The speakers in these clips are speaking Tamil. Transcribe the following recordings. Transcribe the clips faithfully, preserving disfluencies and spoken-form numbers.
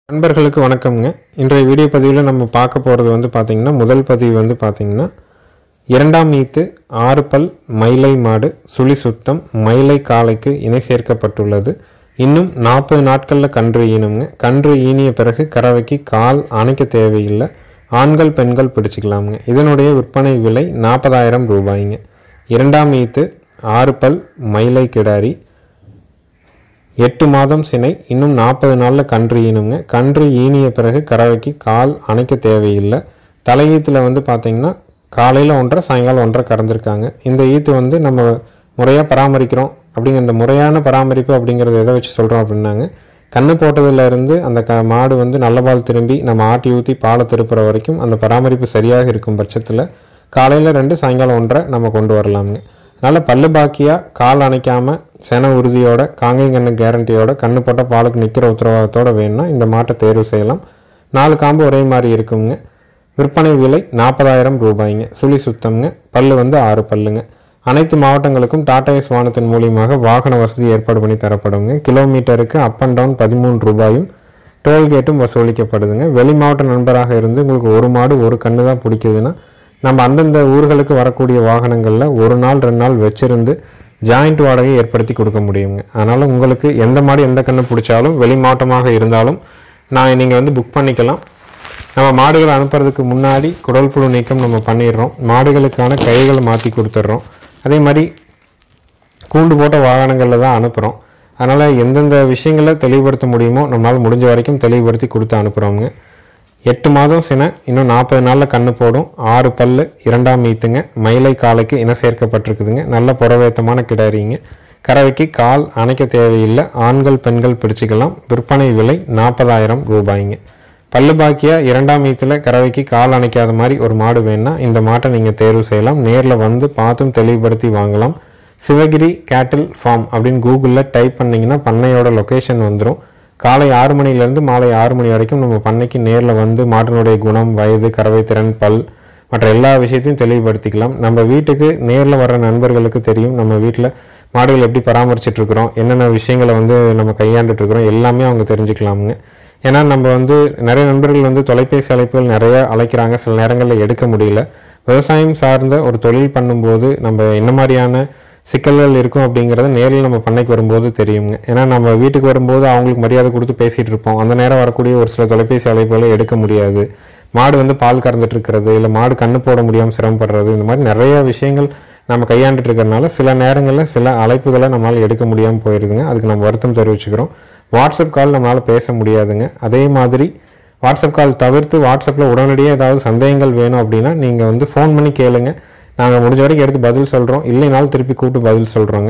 நண்பர்களுக்கு வணக்கம்ங்க. இன்றைய வீடியோ பதிவில் நம்ம பார்க்க போகிறது வந்து பார்த்திங்கன்னா, முதல் பதிவு வந்து பார்த்திங்கன்னா, இரண்டாம் ஈத்து ஆறு பல் மயிலை மாடு சுழி சுத்தம் மயிலை காளைக்கு இணை சேர்க்கப்பட்டுள்ளது. இன்னும் நாற்பது நாட்களில் கன்று ஈனுங்க. கன்று ஈனிய பிறகு கறவைக்கு கால் அணைக்க தேவையில்லை. ஆண்கள் பெண்கள் பிடிச்சிக்கலாமுங்க. இதனுடைய விற்பனை விலை நாற்பதாயிரம் ரூபாய்ங்க. இரண்டாம் ஈத்து ஆறு பல் மயிலை கிடாரி, எட்டு மாதம் சினை, இன்னும் நாற்பது நாளில் கன்று ஈனுங்க. கன்று ஈனிய பிறகு கறவைக்கு கால் அணைக்க தேவையில்லை. தலையீத்தில் வந்து பார்த்திங்கன்னா காலையில் ஒன்றரை சாயங்காலம் ஒன்றரை கறந்துருக்காங்க. இந்த ஈத்து வந்து நம்ம முறையாக பராமரிக்கிறோம் அப்படிங்கிற அந்த முறையான பராமரிப்பு அப்படிங்கிறது எதை வச்சு சொல்கிறோம் அப்படின்னாங்க, கன்று போட்டதுலேருந்து அந்த க மாடு வந்து நல்ல பால் திரும்பி நம்ம ஆட்டி ஊற்றி பாலை திருப்புற வரைக்கும் அந்த பராமரிப்பு சரியாக இருக்கும் பட்சத்தில் காலையில் ரெண்டு சாயங்காலம் ஒன்றரை நம்ம கொண்டு வரலாமுங்க. அதனால் பல்லு பாக்கியாக கால் அணைக்காமல் சென உறுதியோட காங்கைங்கண்ணு கேரண்டியோட கண்ணு போட்ட பாலுக்கு நிற்கிற உத்தரவாதத்தோடு வேணும்னா இந்த மாட்டை தேர்வு செய்யலாம். நாலு காம்பு ஒரே மாதிரி இருக்குங்க. விற்பனை விலை நாற்பதாயிரம் ரூபாய்ங்க. சுழி சுத்தம்ங்க. பல்லு வந்து ஆறு பல்லுங்க. அனைத்து மாவட்டங்களுக்கும் டாடா ஏஸ் வாகனத்தின் மூலியமாக வாகன வசதி ஏற்பாடு பண்ணி தரப்படுங்க. கிலோமீட்டருக்கு அப் அண்ட் டவுன் பதிமூன்று ரூபாயும் டோல்கேட்டும் வசூலிக்கப்படுதுங்க. வெளி மாவட்ட நண்பராக இருந்து உங்களுக்கு ஒரு மாடு ஒரு கன்று தான் பிடிக்குதுன்னா நம்ம அந்தந்த ஊர்களுக்கு வரக்கூடிய வாகனங்களில் ஒரு நாள் ரெண்டு நாள் வச்சுருந்து ஜாயிண்ட் வாடகை ஏற்படுத்தி கொடுக்க முடியுங்க. அதனால் உங்களுக்கு எந்த மாடு எந்த கன்று பிடிச்சாலும் வெளி மாவட்டமாக இருந்தாலும் நான் நீங்கள் வந்து புக் பண்ணிக்கலாம். நம்ம மாடுகளை அனுப்புறதுக்கு முன்னாடி குடல் புழு நீக்கம் நம்ம பண்ணிடுறோம். மாடுகளுக்கான கைகளை மாற்றி கொடுத்துட்றோம். அதே மாதிரி கூண்டு போட்ட வாகனங்களில் தான் அனுப்புகிறோம். அதனால் எந்தெந்த விஷயங்களை தெளிவுபடுத்த முடியுமோ நம்மளால் முடிஞ்ச வரைக்கும் தெளிவுபடுத்தி கொடுத்து அனுப்புகிறோங்க. எட்டு மாதம் சினை, இன்னும் நாற்பது நாளில் கன்று போடும். ஆறு பல் இரண்டாம் ஈத்துங்க. மயிலை காளைக்கு இணை சேர்க்கப்பட்டிருக்குதுங்க. நல்ல புறவேத்தமான கிடாரிங்க. கறவைக்கு கால் அணைக்க தேவையில்லை. ஆண்கள் பெண்கள் பிடிச்சிக்கலாம். விற்பனை விலை நாற்பதாயிரம் ரூபாய்ங்க. பல்லு பாக்கியாக இரண்டாம் ஈத்தில் கறவைக்கு கால் அணைக்காத மாதிரி ஒரு மாடு வேணுன்னா இந்த மாட்டை நீங்கள் தேர்வு செய்யலாம். நேரில் வந்து பார்த்தும் தெளிவுபடுத்தி வாங்கலாம். சிவகிரி கேட்டில் ஃபார்ம் அப்படின்னு கூகுளில் டைப் பண்ணிங்கன்னா பண்ணையோட லொக்கேஷன் வந்துடும். காலை ஆறு மணிலேருந்து மாலை ஆறு மணி வரைக்கும் நம்ம பண்ணைக்கு நேரில் வந்து மாட்டினுடைய குணம், வயது, கறவை திறன், பல் மற்ற எல்லா விஷயத்தையும் தெளிவுபடுத்திக்கலாம். நம்ம வீட்டுக்கு நேரில் வர்ற நண்பர்களுக்கு தெரியும் நம்ம வீட்டில் மாடுகள் எப்படி பராமரிச்சிட்ருக்குறோம், என்னென்ன விஷயங்களை வந்து நம்ம கையாண்டுட்ருக்குறோம் எல்லாமே அவங்க தெரிஞ்சுக்கலாமுங்க. ஏன்னா நம்ம வந்து நிறைய நண்பர்கள் வந்து தொலைபேசி அழைப்புகள் நிறைய அழைக்கிறாங்க. சில நேரங்களில் எடுக்க முடியல. விவசாயம் சார்ந்த ஒரு தொழில் பண்ணும்போது நம்ம என்ன மாதிரியான சிக்கல்கள் இருக்கும் அப்படிங்கிறத நேரில் நம்ம பண்ணைக்கு வரும்போது தெரியுங்க. ஏன்னா நம்ம வீட்டுக்கு வரும்போது அவங்களுக்கு மரியாதை கொடுத்து பேசிகிட்டு இருப்போம். அந்த நேரம் வரக்கூடிய ஒரு சில தொலைபேசி அழைப்புகளை எடுக்க முடியாது. மாடு வந்து பால் கறந்துட்டு இருக்கிறது, இல்லை மாடு கண்ணு போட முடியாமல் சிரமப்படுறது, இந்த மாதிரி நிறைய விஷயங்கள் நம்ம கையாண்டுட்டு இருக்கிறதுனால சில நேரங்களில் சில அழைப்புகளை நம்மளால் எடுக்க முடியாமல் போயிடுதுங்க. அதுக்கு நம்ம வருத்தம் தெரிவிச்சுக்கிறோம். வாட்ஸ்அப் கால் நம்மளால் பேச முடியாதுங்க. அதே மாதிரி வாட்ஸ்அப் கால் தவிர்த்து வாட்ஸ்அப்பில் உடனடியாக ஏதாவது சந்தேகங்கள் வேணும் அப்படின்னா நீங்கள் வந்து ஃபோன் பண்ணி கேளுங்க. நாங்கள் முடிஞ்ச வரைக்கும் எடுத்து பதில் சொல்கிறோம். இல்லைனாலும் திருப்பி கூப்பிட்டு பதில் சொல்கிறோங்க.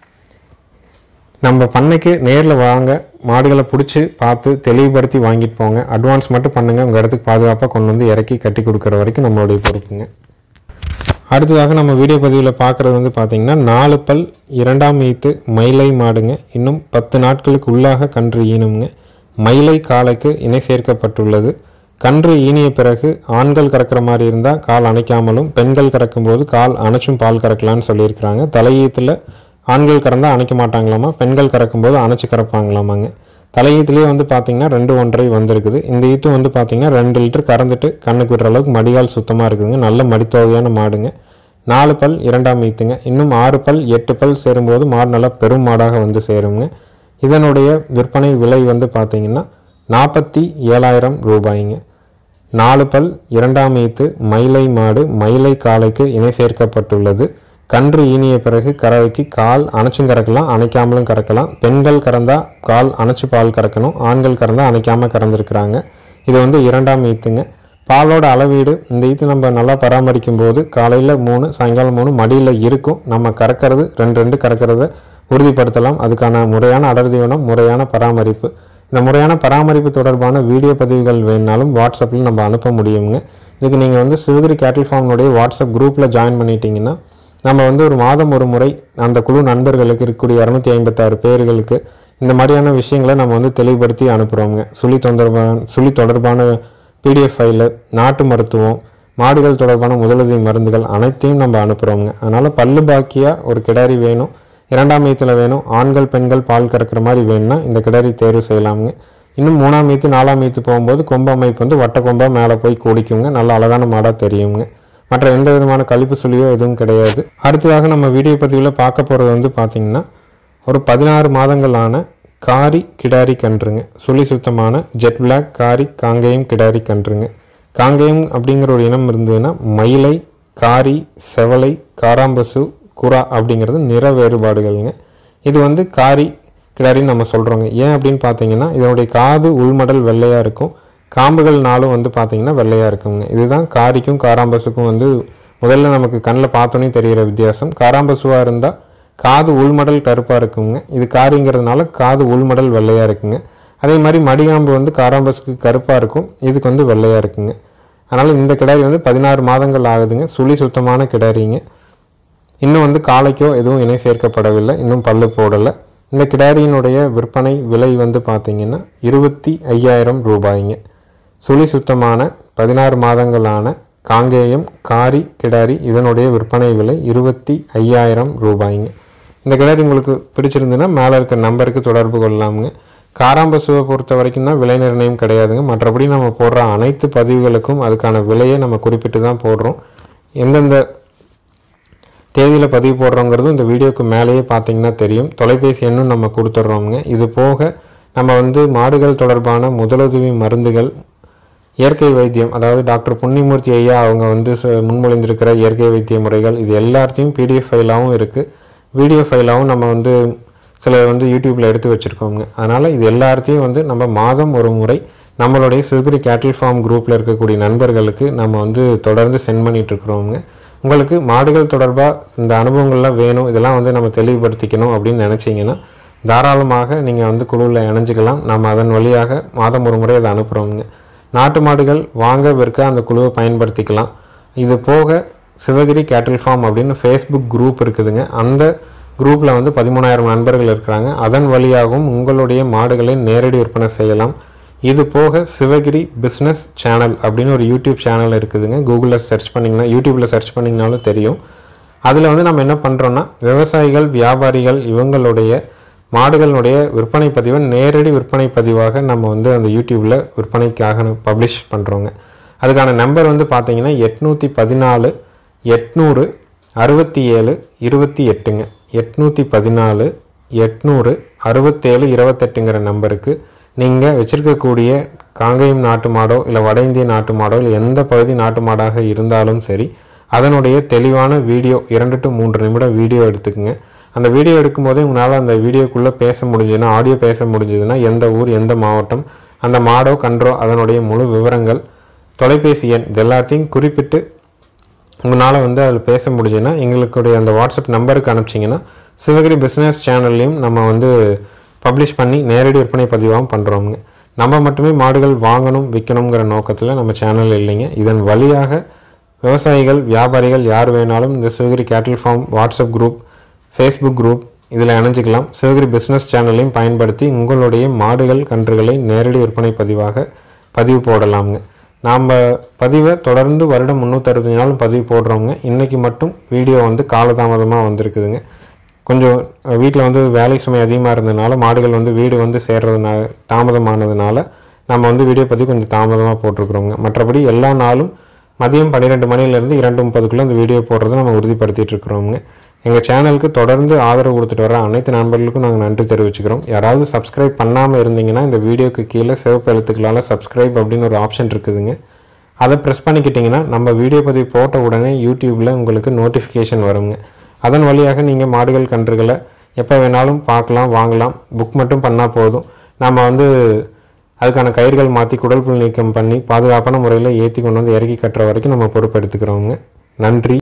நம்ம பண்ணைக்கு நேரில் வாங்க, மாடுகளை பிடிச்சி பார்த்து தெளிவுபடுத்தி வாங்கிட்டு போங்க. அட்வான்ஸ் மட்டும் பண்ணுங்கள். உங்கள் இடத்துக்கு பாதுகாப்பாக கொண்டு வந்து இறக்கி கட்டி கொடுக்குற வரைக்கும் நம்மளுடைய பொறுப்புங்க. அடுத்ததாக நம்ம வீடியோ பதிவில் பார்க்குறது வந்து பார்த்திங்கன்னா, நாலு பல் இரண்டாம் ஈத்து மயிலை மாடுங்க. இன்னும் பத்து நாட்களுக்கு உள்ளாக கன்று ஈனுங்க. மயிலை காளைக்கு இணை சேர்க்கப்பட்டுள்ளது. கன்று ஈனிய பிறகு ஆண்கள் கறக்கிற மாதிரி இருந்தால் கால் அணைக்காமலும், பெண்கள் கறக்கும்போது கால் அணைச்சும் பால் கறக்கலான்னு சொல்லியிருக்கிறாங்க. தலையீத்தில் ஆண்கள் கறந்தால் அணைக்க மாட்டாங்களாமா, பெண்கள் கறக்கும்போது அணைச்சி கறப்பாங்களாமாங்க. தலையீத்துலேயே வந்து பார்த்திங்கன்னா ரெண்டு ஒன்றரை வந்திருக்குது. இந்த ஈத்து வந்து பார்த்திங்கன்னா ரெண்டு லிட்டர் கறந்துட்டு கண்ணுக்கு விடுற அளவுக்கு மடிகால் சுத்தமாக இருக்குதுங்க. நல்ல மடித்தொகையான மாடுங்க. நாலு பல் இரண்டாம் ஈத்துங்க. இன்னும் ஆறு பல் எட்டு பல் சேரும்போது மாடு நல்லா பெரும் மாடாக வந்து சேருங்க. இதனுடைய விற்பனை விலை வந்து பார்த்திங்கன்னா நாற்பத்தி ஏழாயிரம் ரூபாய்ங்க. நாலு பல் இரண்டாம் ஈத்து மயிலை மாடு மயிலை காளைக்கு இணை சேர்க்கப்பட்டுள்ளது. கன்று ஈனிய பிறகு கறவைக்கு கால் அணைச்சும் கறக்கலாம், அணைக்காமலும் கறக்கலாம். பெண்கள் கறந்தால் கால் அணைச்சு பால் கறக்கணும். ஆண்கள் கறந்தால் அணைக்காமல் கறந்துருக்குறாங்க. இது வந்து இரண்டாம் ஈத்துங்க. பாலோட அளவீடு இந்த ஈத்து நம்ம நல்லா பராமரிக்கும் போது காலையில் மூணு சாயங்காலம் மூணு மடியில் இருக்கும். நம்ம கறக்கிறது ரெண்டு ரெண்டு கறக்கிறத உறுதிப்படுத்தலாம். அதுக்கான முறையான அடர் தீவனம், முறையான பராமரிப்பு, இந்த முறையான பராமரிப்பு தொடர்பான வீடியோ பதிவுகள் வேணுனாலும் வாட்ஸ்அப்பில் நம்ம அனுப்ப முடியுங்க. இதுக்கு நீங்கள் வந்து சிவகிரி கேட்டில் ஃபார்ம்னுடைய வாட்ஸ்அப் குரூப்பில் ஜாயின் பண்ணிட்டீங்கன்னா நம்ம வந்து ஒரு மாதம் ஒரு முறை அந்த குழு நண்பர்களுக்கு இருக்கக்கூடிய இரநூத்தி ஐம்பத்தாறு பேர்களுக்கு இந்த மாதிரியான விஷயங்களை நம்ம வந்து தெளிவுபடுத்தி அனுப்புகிறோங்க. சுழி தொடர்பான சுழி தொடர்பான பிடிஎஃப் ஃபைலு, நாட்டு மருத்துவம், மாடுகள் தொடர்பான முதலுதவி மருந்துகள் அனைத்தையும் நம்ம அனுப்புகிறோங்க. அதனால் பல்லு பாக்கியாக ஒரு கிடாரி வேணும், இரண்டாம் ஈத்தில் வேணும், ஆண்கள் பெண்கள் பால் கறக்கிற மாதிரி வேணும்னா இந்த கிடாரி தேர்வு செய்யலாமுங்க. இன்னும் மூணாம் மீத்து நாலாம் மீத்து போகும்போது கொம்பு அமைப்பு வந்து வட்ட கொம்பாக மேலே போய் கூடிக்குங்க. நல்ல அழகான மாடாக தெரியுங்க. மற்ற எந்த விதமான கழிப்பு சுழியோ எதுவும் கிடையாது. அடுத்ததாக நம்ம வீடியோ பதிவில் பார்க்க போகிறது வந்து பார்த்திங்கன்னா ஒரு பதினாறு மாதங்களான காரி கிடாரி கன்றுங்க. சுழி சுத்தமான ஜெட் பிளாக் காரி காங்கேயம் கிடாரி கன்றுங்க. காங்கேயம் அப்படிங்கிற ஒரு இனம் இருந்ததுன்னா மயிலை, காரி, செவலை, காராம்பசு, குரா அப்படிங்கிறது நிற வேறுபாடுகள்ங்க. இது வந்து காரி கிடாரின்னு நம்ம சொல்கிறோங்க. ஏன் அப்படின்னு பார்த்தீங்கன்னா இதனுடைய காது உள்மடல் வெள்ளையாக இருக்கும், காம்புகள் நாளும் வந்து பார்த்திங்கன்னா வெள்ளையாக இருக்குங்க. இதுதான் காரிக்கும் காராம்பசுக்கும் வந்து முதல்ல நமக்கு கண்ணில் பார்த்தோன்னே தெரிகிற வித்தியாசம். காராம்பசுவாக இருந்தால் காது உள்மடல் கருப்பாக இருக்குங்க. இது காரிங்கிறதுனால காது உள்மடல் வெள்ளையாக இருக்குங்க. அதே மாதிரி மடிகாம்பு வந்து காராம்பசுக்கு கருப்பாக இருக்கும், இதுக்கு வந்து வெள்ளையாக இருக்குங்க. அதனால் இந்த கிடாரி வந்து பதினாறு மாதங்கள் ஆகுதுங்க. சுழி சுத்தமான கிடாரிங்க. இன்னும் வந்து காலைக்கோ எதுவும் இணை சேர்க்கப்படவில்லை, இன்னும் பல்லு போடலை. இந்த கிடாரியினுடைய விற்பனை விலை வந்து பார்த்திங்கன்னா இருபத்தி ஐயாயிரம் ரூபாய்ங்க. சுழி சுத்தமான பதினாறு மாதங்களான காங்கேயம் காரி கிடாரி இதனுடைய விற்பனை விலை இருபத்தி ஐயாயிரம் ரூபாய்ங்க. இந்த கிடாரி உங்களுக்கு பிடிச்சிருந்துன்னா மேலே இருக்க நம்பருக்கு தொடர்பு கொள்ளலாமுங்க. காராம்பசுவை பொறுத்த வரைக்கும் தான் விலை நிர்ணயம் கிடையாதுங்க. மற்றபடி நம்ம போடுற அனைத்து பதிவுகளுக்கும் அதுக்கான விலையை நம்ம குறிப்பிட்டு தான் போடுறோம். எந்தெந்த தேதியில் பதிவு போடுறோங்கிறது இந்த வீடியோக்கு மேலேயே பார்த்தீங்கன்னா தெரியும். தொலைபேசி எண்ணும் நம்ம கொடுத்துட்றோங்க. இது போக நம்ம வந்து மாடுகள் தொடர்பான முதலுதவி மருந்துகள், இயற்கை வைத்தியம், அதாவது டாக்டர் புண்ணியமூர்த்தி ஐயா அவங்க வந்து முன்மொழிந்திருக்கிற இயற்கை வைத்திய முறைகள் இது எல்லாத்தையும் பிடிஎஃப் ஃபைலாகவும் இருக்குது, வீடியோ ஃபைலாகவும் நம்ம வந்து சில வந்து யூடியூப்பில் எடுத்து வச்சுருக்கோங்க. அதனால் இது எல்லாத்தையும் வந்து நம்ம மாதம் ஒரு முறை நம்மளுடைய சிவகிரி கேட்டில் ஃபார்ம் குரூப்பில் இருக்கக்கூடிய நண்பர்களுக்கு நம்ம வந்து தொடர்ந்து சென்ட் பண்ணிகிட்ருக்குறோங்க. உங்களுக்கு மாடுகள் தொடர்பாக இந்த அனுபவங்கள்லாம் வேணும், இதெல்லாம் வந்து நம்ம தெளிவுபடுத்திக்கணும் அப்படின்னு நினச்சிங்கன்னா தாராளமாக நீங்கள் வந்து குழுவில் இணைஞ்சிக்கலாம். நம்ம அதன் வழியாக மாதம் ஒரு முறை அதை அனுப்புகிறோங்க. நாட்டு மாடுகள் வாங்க விற்க அந்த குழுவை பயன்படுத்திக்கலாம். இது போக சிவகிரி கேட்டில் ஃபார்ம் அப்படின்னு ஃபேஸ்புக் குரூப் இருக்குதுங்க. அந்த குரூப்பில் வந்து பதிமூணாயிரம் நண்பர்கள் இருக்கிறாங்க. அதன் வழியாகவும் உங்களுடைய மாடுகளை நேரடி விற்பனை செய்யலாம். இது போக சிவகிரி பிஸ்னஸ் சேனல் அப்படின்னு ஒரு யூடியூப் சேனல் இருக்குதுங்க. கூகுளில் சர்ச் பண்ணிங்கன்னா, யூடியூப்பில் சர்ச் பண்ணிங்கனாலும் தெரியும். அதில் வந்து நம்ம என்ன பண்ணுறோன்னா விவசாயிகள், வியாபாரிகள் இவங்களுடைய மாடுகளுடைய விற்பனை பதிவை நேரடி விற்பனை பதிவாக நம்ம வந்து அந்த யூடியூப்பில் விற்பனைக்காக பப்ளிஷ் பண்ணுறோங்க. அதுக்கான நம்பர் வந்து பார்த்திங்கன்னா எட்நூற்றி பதினாலு எட்நூறு அறுபத்தி ஏழு இருபத்தி எட்டுங்க. எட்நூற்றி பதினாலு எட்நூறு அறுபத்தேழு இருபத்தெட்டுங்கிற நம்பருக்கு நீங்கள் வச்சுருக்கக்கூடிய காங்கேயம் நாட்டு மாடோ இல்லை வட இந்திய நாட்டு மாடோ இல்லை எந்த பகுதி நாட்டு மாடாக இருந்தாலும் சரி, அதனுடைய தெளிவான வீடியோ இரண்டு டு மூன்று நிமிடம் வீடியோ எடுத்துக்குங்க. அந்த வீடியோ எடுக்கும்போதே உங்களால் அந்த வீடியோக்குள்ளே பேச முடிஞ்சதுன்னா, ஆடியோ பேச முடிஞ்சதுன்னா எந்த ஊர், எந்த மாவட்டம், அந்த மாடோ கன்றோ அதனுடைய முழு விவரங்கள், தொலைபேசி எண் இது எல்லாத்தையும் குறிப்பிட்டு உங்களால் வந்து அதில் பேச முடிஞ்சுன்னா எங்களுடைய அந்த வாட்ஸ்அப் நம்பருக்கு அனுப்பிச்சிங்கன்னா சிவகிரி பிஸ்னஸ் சேனல்லையும் நம்ம வந்து பப்ளிஷ் பண்ணி நேரடி விற்பனை பதிவாகவும் பண்ணுறோங்க. நம்ம மட்டுமே மாடுகள் வாங்கணும் விற்கணுங்கிற நோக்கத்தில் நம்ம சேனல் இல்லைங்க. இதன் வழியாக விவசாயிகள், வியாபாரிகள் யார் வேணாலும் இந்த சிவகிரி கேட்டில் farm WhatsApp group, Facebook group இதில் இணைஞ்சிக்கலாம். சிவகிரி பிஸ்னஸ் சேனலையும் பயன்படுத்தி உங்களுடைய மாடுகள் கன்றுகளை நேரடி விற்பனை பதிவாக பதிவு போடலாமுங்க. நாம் பதிவை தொடர்ந்து வருடம் முந்நூற்றி அறுபத்தஞ்சு நாளும் பதிவு போடுறோங்க. இன்றைக்கி மட்டும் வீடியோ வந்து காலதாமதமாக வந்திருக்குதுங்க. கொஞ்சம் வீட்டில் வந்து வேலை சுமை அதிகமாக இருந்ததுனால, மாடுகள் வந்து வீடு வந்து சேர்றதுனால தாமதமானதுனால நம்ம வந்து வீடியோ பதிவு கொஞ்சம் தாமதமாக போட்டிருக்கிறோங்க. மற்றபடி எல்லா நாளும் மதியம் பன்னிரெண்டு மணிலேருந்து இரண்டு முப்பதுக்குள்ளே அந்த வீடியோ போடுறதை நம்ம உறுதிப்படுத்திட்டு இருக்கிறோங்க. எங்கள் சேனலுக்கு தொடர்ந்து ஆதரவு கொடுத்துட்டு வர அனைத்து நண்பர்களுக்கும் நாங்கள் நன்றி தெரிவிச்சுக்கிறோம். யாராவது சப்ஸ்கிரைப் பண்ணாமல் இருந்தீங்கன்னா இந்த வீடியோக்கு கீழே சிவப்பு எழுத்துக்களால் சப்ஸ்கிரைப் அப்படின்னு ஒரு ஆப்ஷன் இருக்குதுங்க. அதை ப்ரெஸ் பண்ணிக்கிட்டிங்கன்னா நம்ம வீடியோ பதிவு போட்ட உடனே யூடியூப்பில் உங்களுக்கு நோட்டிஃபிகேஷன் வருங்க. அதன் வழியாக நீங்கள் மாடுகள் கன்றுகளை எப்போ வேணாலும் பார்க்கலாம், வாங்கலாம். புக் மட்டும் பண்ணால் போதும். நம்ம வந்து அதுக்கான கயிறுகள் மாற்றி குடல் புல் நீக்கம் பண்ணி பாதுகாப்பான முறையில் ஏற்றி கொண்டு வந்து இறக்கி கட்டுற வரைக்கும் நம்ம பொறுப்பெடுத்துக்கிறோங்க. நன்றி.